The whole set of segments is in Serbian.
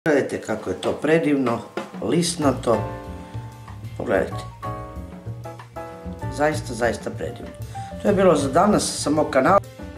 Pogledajte kako je to predivno, lisnato. Pogledajte. Zaista predivno. To je bilo za danas sa mog kanala.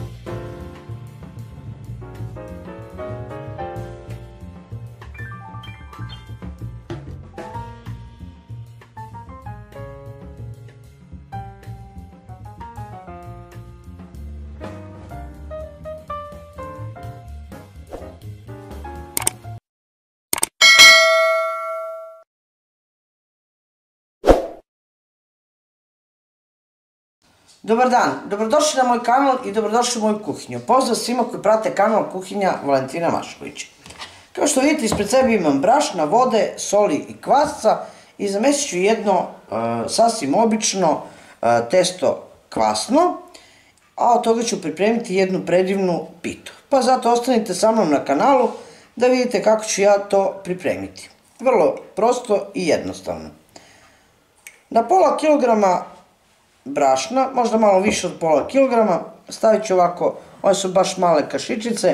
Dobar dan, dobrodošli na moj kanal i dobrodošli u moju kuhinju. Pozdrav svima koji prate kanal Kuhinja Valentina Maškovića. Kao što vidite, ispred sebe imam brašna, vode, soli i kvasca i zamjesit ću jedno sasvim obično testo kvasno, a od toga ću pripremiti jednu predivnu pitu. Pa zato ostanite sa mnom na kanalu da vidite kako ću ja to pripremiti. Vrlo prosto i jednostavno. Na pola kilograma brašna, možda malo više od pola kilograma, stavit ću ovako, ove su baš male kašičice,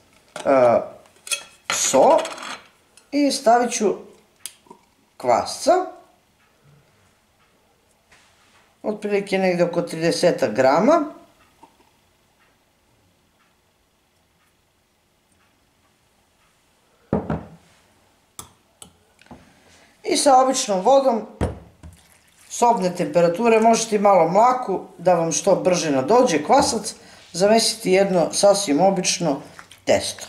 so i stavit ću kvasca, otprilike negdje oko 30 grama. I sa običnom vodom sobne temperature, možete i malo mlaku da vam što brže nadođe kvasac, zamesiti jedno sasvim obično testo.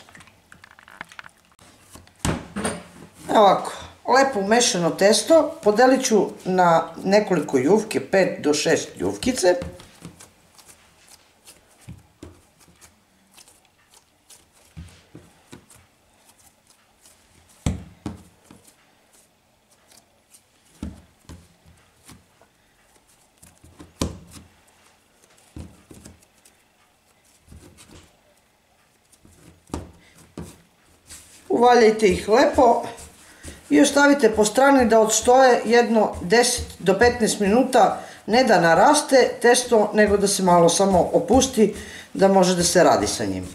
Evo ovako, lepo umešano testo podelit ću na nekoliko jufke, 5 do 6 jufkice. Uvaljajte ih lepo i ostavite po strani da odstoje jedno 10 do 15 minuta, ne da naraste testo, nego da se malo samo opusti, da može da se radi sa njim.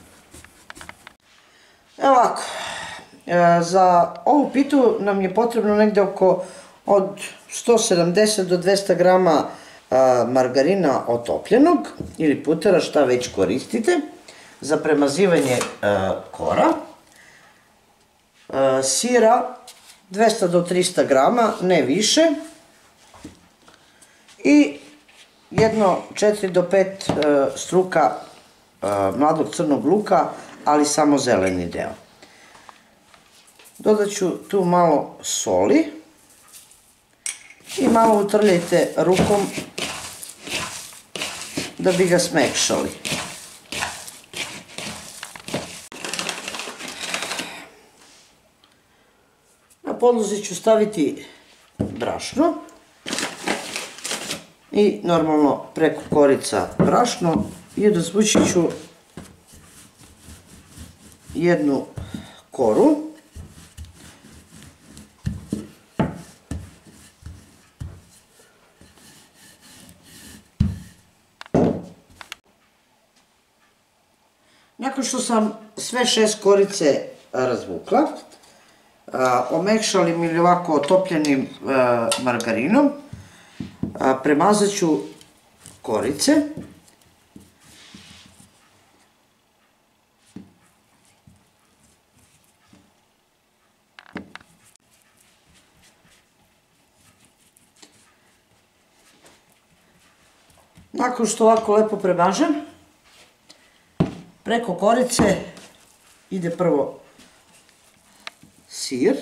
Evo ovako, za ovu pitu nam je potrebno negdje oko od 170 do 200 grama margarina otopljenog ili putera, šta već koristite, za premazivanje kora. Sira 200 do 300 grama, ne više, i jedno 4 do 5 struka mladog crnog luka, ali samo zeleni deo. Dodat ću tu malo soli i malo utrljajte rukom da bi ga smekšali. Na podlozi ću staviti brašno i normalno preko korica brašno i razvući ću jednu koru. Nakon što sam sve 6 korice razvukla, omekšalim ili ovako otopljenim margarinom, premazat ću korice. Nakon što ovako lepo premažem, preko korice ide prvo sir,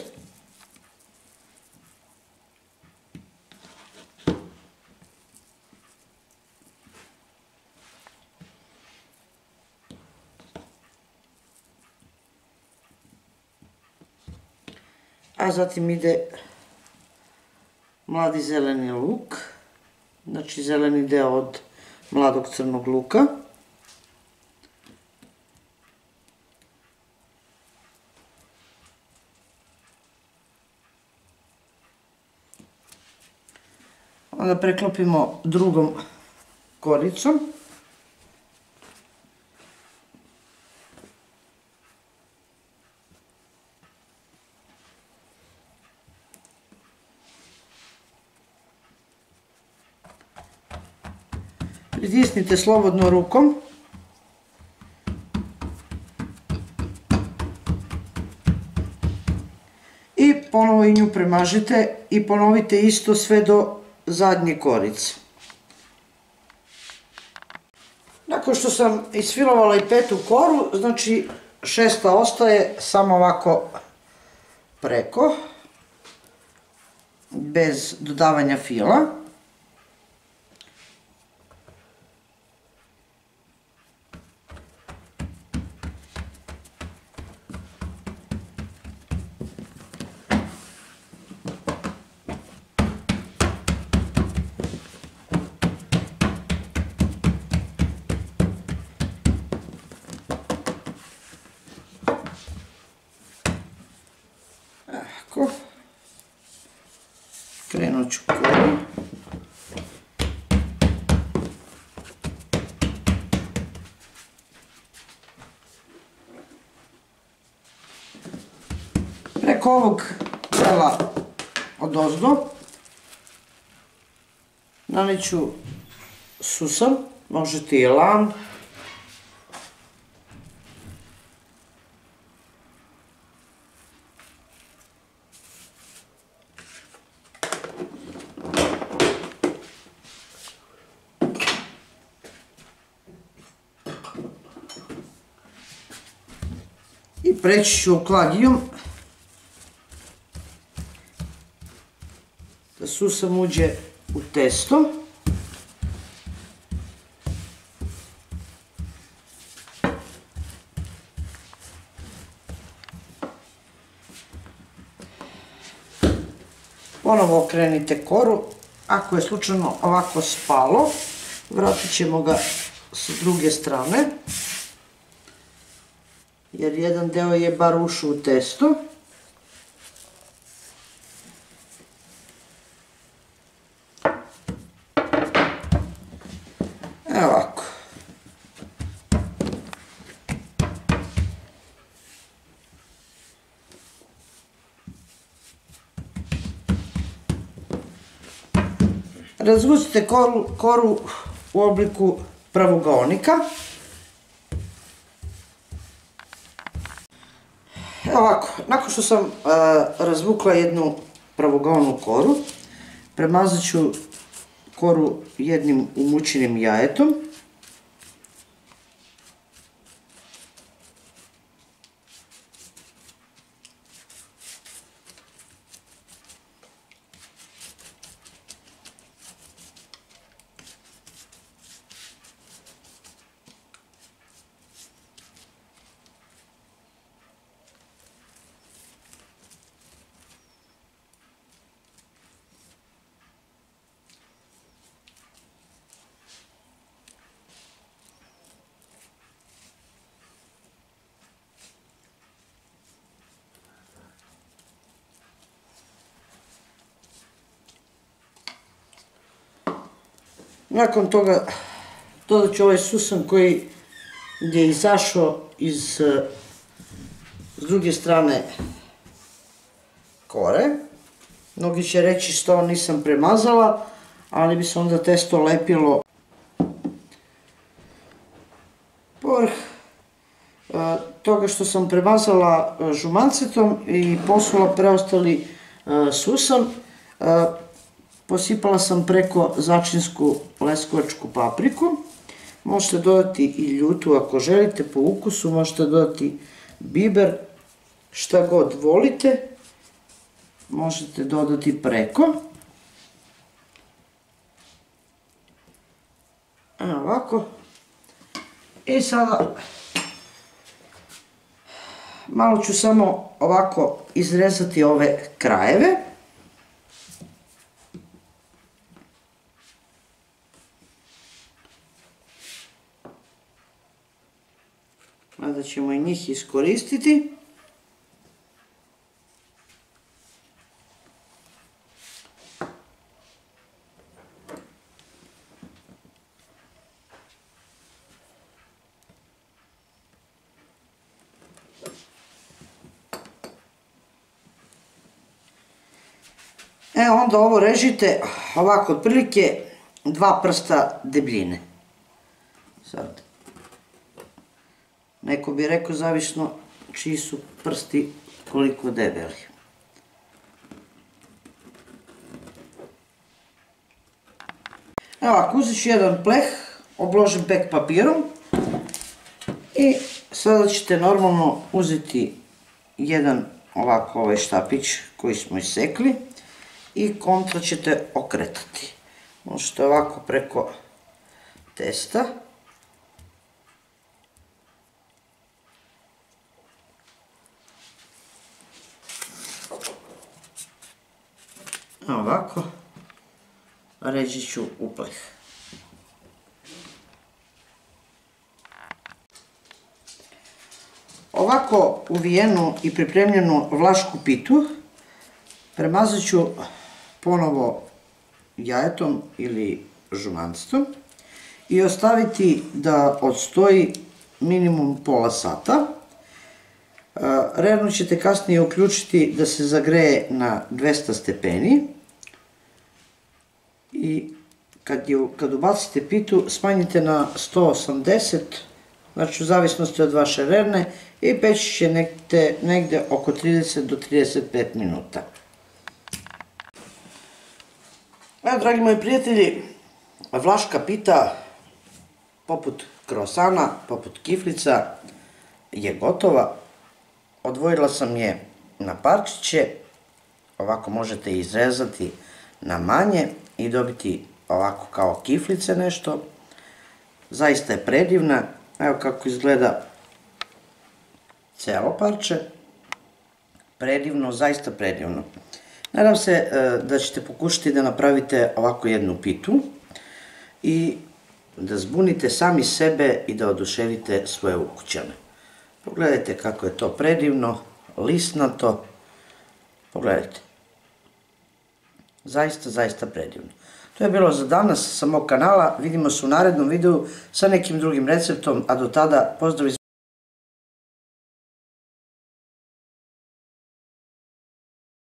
a zatim ide mladi zeleni luk, znači zeleni deo od mladog crnog luka. Onda preklopimo drugom koricom. pritisnite slobodno rukom. I ponovo i nju premažite i ponovite isto sve do zadnje korice. Nakon što sam isfilovala i petu koru, znači šesta ostaje samo ovako preko, bez dodavanja fila. Krenut ću koru. Preko ovog dela odozdo naneću susan, možete i lan. I preći ću oklagijom da susam uđe u testo. Ponovo okrenite koru. Ako je slučajno ovako spalo, vratit ćemo ga sa druge strane, jer jedan deo je bar ušao u testo. Evo ovako. Razgustite koru u obliku pravogaonika. Evo ovako, nakon što sam razvukla jednu pravogaonu koru, premazat ću koru jednim umućenim jajetom. Nakon toga dodat ću ovaj susan koji je izašao s druge strane kore. Mnogi će reći što nisam premazala, ali bi se onda testo lepilo. Povrh toga što sam premazala žumancetom i posula preostali susan, posipala sam preko začinsku leskovačku papriku. Možete dodati i ljutu ako želite, po ukusu, možete dodati biber, šta god volite, možete dodati preko. Evo ovako. I sada malo ću samo ovako izrezati ove krajeve. Onda ćemo i njih iskoristiti. Onda ovo režite ovako otprilike 2 prsta debljine. Sad, neko bi rekao zavisno čiji su prsti koliko debeli. Evo ovako, uzet ću jedan pleh, obložen pek papirom i sada ćete normalno uzeti jedan ovako ovaj štapić koji smo isekli i kontra ćete okretati. Možete ovako preko testa. Ovako, reći ću u pleh. Ovako uvijenu i pripremljenu vlašku pitu premazat ću ponovo jajetom ili žumanctom i ostaviti da odstoji minimum pola sata. Rernu ćete kasnije uključiti da se zagreje na 200 stepeni i kad ubacite pitu smanjite na 180, znači u zavisnosti od vaše rerne, i peći će negde oko 30 do 35 minuta. Evo, dragi moji prijatelji, vlaška pita poput krosana, poput kiflica je gotova. Odvojila sam je na parčiće, ovako možete izrezati na manje i dobiti ovako kao kiflice nešto. Zaista je predivna, evo kako izgleda celo parče, predivno, zaista predivno. Nadam se da ćete pokušati da napravite ovako jednu pitu i da zbunite sami sebe i da oduševite svoje ukućane. Pogledajte kako je to predivno, lisnato, pogledajte. Zaista, zaista predivno. To je bilo za danas sa mog kanala, vidimo se u narednom videu sa nekim drugim receptom, a do tada pozdrav iz